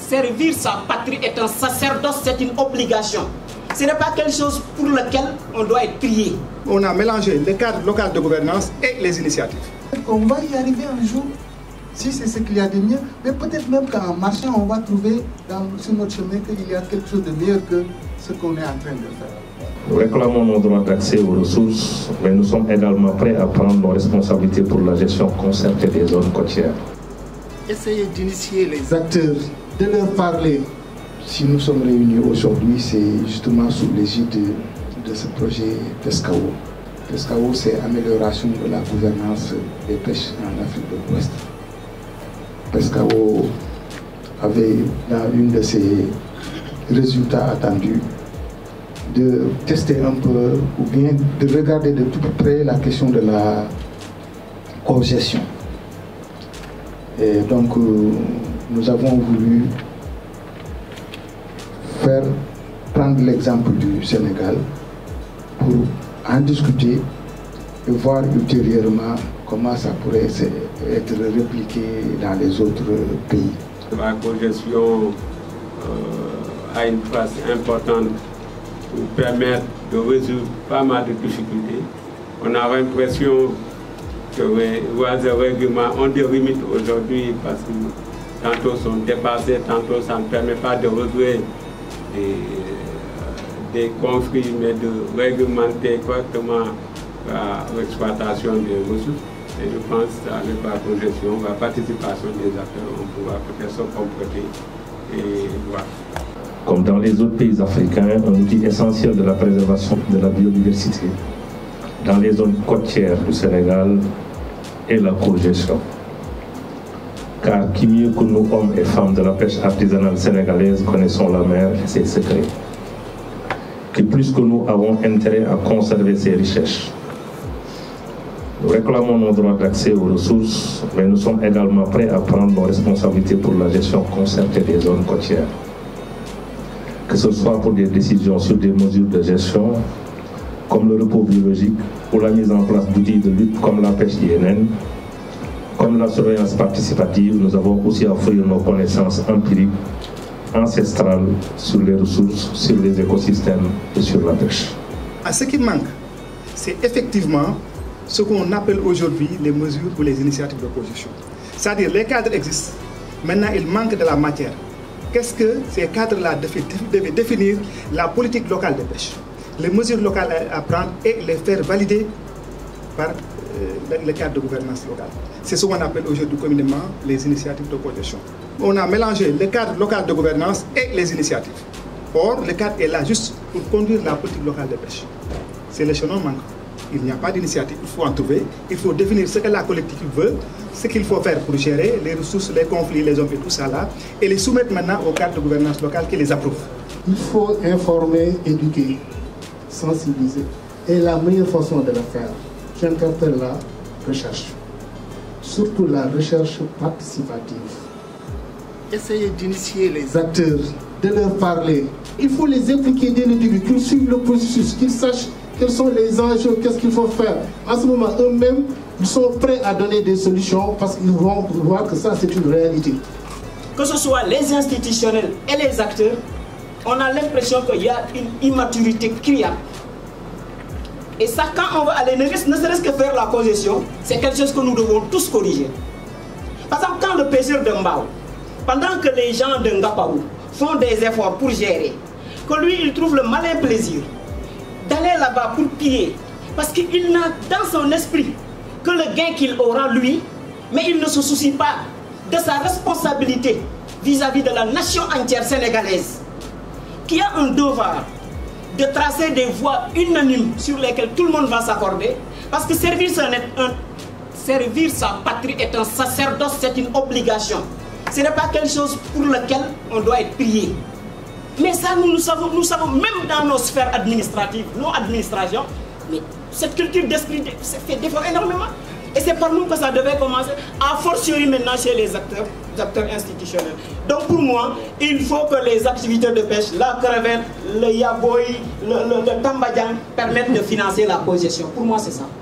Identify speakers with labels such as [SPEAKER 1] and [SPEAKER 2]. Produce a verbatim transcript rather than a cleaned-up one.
[SPEAKER 1] servir sa patrie est un sacerdoce, c'est une obligation. Ce n'est pas quelque chose pour lequel on doit être prié.
[SPEAKER 2] On a mélangé le cadre local de gouvernance et les initiatives.
[SPEAKER 3] On va y arriver un jour, si c'est ce qu'il y a de mieux, mais peut-être même qu'en marchant, on va trouver dans, sur notre chemin qu'il y a quelque chose de meilleur que ce qu'on est en train de faire.
[SPEAKER 4] Nous réclamons nos droits d'accès aux ressources, mais nous sommes également prêts à prendre nos responsabilités pour la gestion concertée des zones côtières.
[SPEAKER 3] Essayer d'initier les acteurs, de leur parler. Si nous sommes réunis aujourd'hui, c'est justement sous l'égide de, de ce projet PESCAO. PESCAO, c'est amélioration de la gouvernance des pêches en Afrique de l'Ouest. PESCAO avait, dans une de ses résultats attendus, de tester un peu ou bien de regarder de tout près la question de la cogestion. Et donc, euh, nous avons voulu faire prendre l'exemple du Sénégal pour en discuter et voir ultérieurement comment ça pourrait être répliqué dans les autres pays.
[SPEAKER 5] La cogestion euh, a une place importante pour permettre de résoudre pas mal de difficultés. On a l'impression que les lois et règlements ont des limites aujourd'hui parce que tantôt sont dépassés, tantôt ça ne permet pas de régler des, des conflits, mais de réglementer correctement l'exploitation des ressources. Et je pense qu'avec la cogestion, la participation des acteurs, on pourra peut-être se compléter et voir.
[SPEAKER 4] Comme dans les autres pays africains, un outil essentiel de la préservation de la biodiversité dans les zones côtières du Sénégal est la cogestion. Car qui mieux que nous, hommes et femmes de la pêche artisanale sénégalaise, connaissons la mer et ses secrets. Que plus que nous avons intérêt à conserver ses richesses. Nous réclamons nos droits d'accès aux ressources, mais nous sommes également prêts à prendre nos responsabilités pour la gestion concertée des zones côtières. Que ce soit pour des décisions sur des mesures de gestion, comme le repos biologique ou la mise en place d'outils de lutte comme la pêche I N N, comme la surveillance participative, nous avons aussi à offrir nos connaissances empiriques, ancestrales sur les ressources, sur les écosystèmes et sur la pêche.
[SPEAKER 2] À ce qui manque, c'est effectivement ce qu'on appelle aujourd'hui les mesures ou les initiatives de cogestion. C'est-à-dire les cadres existent, maintenant il manque de la matière. Qu'est-ce que ces cadres-là devaient définir la politique locale de pêche, les mesures locales à prendre et les faire valider par euh, le cadre de gouvernance locale. C'est ce qu'on appelle aujourd'hui communément les initiatives de cogestion. On a mélangé le cadre local de gouvernance et les initiatives. Or, le cadre est là juste pour conduire la politique locale de pêche. C'est le chemin manquant. Il n'y a pas d'initiative, il faut en trouver, il faut définir ce que la collectivité veut, ce qu'il faut faire pour gérer les ressources, les conflits, les hommes et tout ça là, et les soumettre maintenant au cadre de gouvernance locale qui les approuve.
[SPEAKER 3] Il faut informer, éduquer, sensibiliser. Et la meilleure façon de le faire, j'interpelle la recherche. Surtout la recherche participative. Essayer d'initier les acteurs, de leur parler. Il faut les impliquer dès le début, qu'ils suivent le processus, qu'ils sachent quels sont les enjeux, qu'est-ce qu'il faut faire. En ce moment, eux-mêmes, ils sont prêts à donner des solutions parce qu'ils vont voir que ça, c'est une réalité.
[SPEAKER 1] Que ce soit les institutionnels et les acteurs, on a l'impression qu'il y a une immaturité criante. Et ça, quand on va aller, ne serait-ce que faire la cogestion, c'est quelque chose que nous devons tous corriger. Par exemple, quand le pêcheur de Mbao, pendant que les gens de Ngapaou font des efforts pour gérer, que lui, il trouve le malin plaisir d'aller là-bas pour piller, parce qu'il n'a dans son esprit que le gain qu'il aura lui, mais il ne se soucie pas de sa responsabilité vis-à-vis de la nation entière sénégalaise, qui a un devoir de tracer des voies unanimes sur lesquelles tout le monde va s'accorder, parce que servir sa, un, servir sa patrie est un sacerdoce, c'est une obligation. Ce n'est pas quelque chose pour lequel on doit être prié. Mais ça, nous, nous, savons, nous savons, même dans nos sphères administratives, nos administrations, mais cette culture d'esprit fait défaut énormément. Et c'est par nous que ça devait commencer, a fortiori maintenant chez les acteurs, les acteurs institutionnels. Donc pour moi, il faut que les activités de pêche, la crevette, le yaboy, le, le, le tambadjan permettent de financer la cogestion. Pour moi, c'est ça.